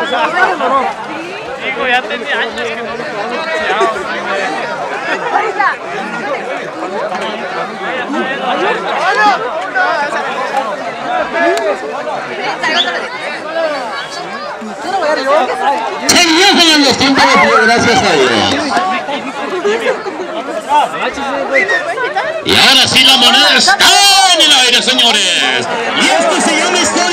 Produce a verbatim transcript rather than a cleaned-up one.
Digo, ya tenía años que no lo pronunciaba. Seguían en los tiempos de juego, gracias a Dios. Y ahora sí la moneda está en el aire, señores. Y esto se llama historia.